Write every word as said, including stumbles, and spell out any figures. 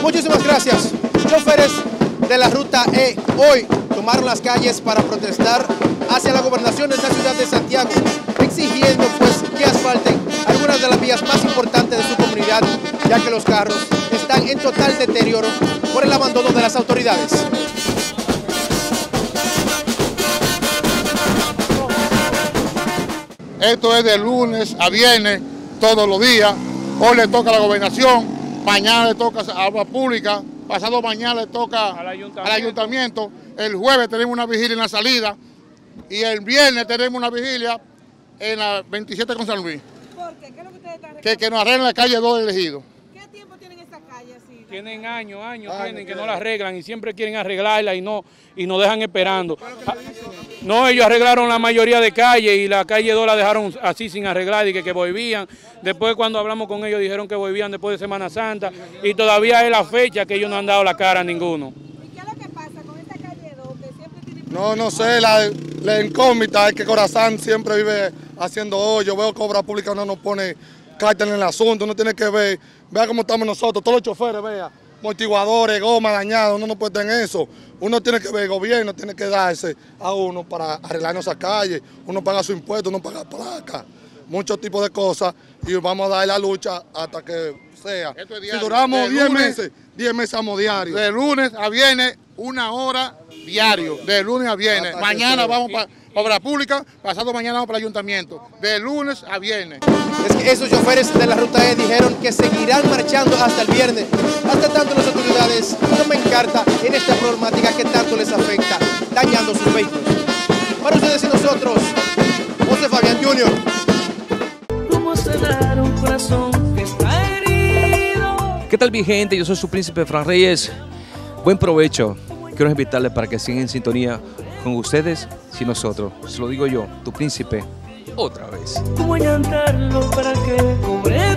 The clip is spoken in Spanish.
Muchísimas gracias. Choferes de la ruta E hoy tomaron las calles para protestar hacia la gobernación de esta ciudad de Santiago, exigiendo pues que asfalten algunas de las vías más importantes de su comunidad, ya que los carros están en total deterioro por el abandono de las autoridades. Esto es de lunes a viernes, todos los días. Hoy le toca a la gobernación, mañana le toca a Agua Pública, pasado mañana le toca al ayuntamiento. al ayuntamiento. El jueves tenemos una vigilia en la salida y el viernes tenemos una vigilia en la veintisiete con San Luis. ¿Por qué? ¿Qué es lo que ustedes están reclamando? Que, que nos arreglen la calle dos del Ejido. ¿Qué tiempo tienen esta calle así? Tienen años, años, Años, tienen que ¿qué? no la arreglan y siempre quieren arreglarla y no y nos dejan esperando. Ah, No, ellos arreglaron la mayoría de calles y la calle dos la dejaron así sin arreglar y que, que volvían. Después cuando hablamos con ellos dijeron que volvían después de Semana Santa y todavía es la fecha que ellos no han dado la cara a ninguno. ¿Y qué es lo que pasa con esta calle dos que siempre tiene... No, no sé, la, la incógnita es que Corazán siempre vive haciendo hoyo. Veo que Obra Pública no nos pone cartel en el asunto, uno tiene que ver, vea cómo estamos nosotros, todos los choferes, vea, amortiguadores, goma dañada, uno no puede estar en eso. Uno tiene que ver, el gobierno tiene que darse a uno para arreglarnos esa calle, uno paga su impuesto, uno paga placa, muchos tipos de cosas y vamos a dar la lucha hasta que sea. Esto es Si diario. duramos De diez lunes- meses, diez meses vamos diario. De lunes a viernes, una hora diario, de lunes a viernes. Hasta que Mañana sea. vamos para Obra Pública, pasado mañana vamos para el ayuntamiento, de lunes a viernes. Es que esos choferes de la ruta E dijeron que seguirán marchando hasta el viernes, hasta tanto las autoridades tomen carta en esta problemática que tanto les afecta, dañando sus vehículos. Para ustedes y nosotros, José Fabián junior ¿Cómo sanar un corazón que está herido? ¿Qué tal mi gente? Yo soy su príncipe Fran Reyes. Buen provecho. Quiero invitarles para que sigan en sintonía con ustedes y nosotros. Se lo digo yo, tu príncipe, otra vez. ¿Cómo llantarlo para que cobre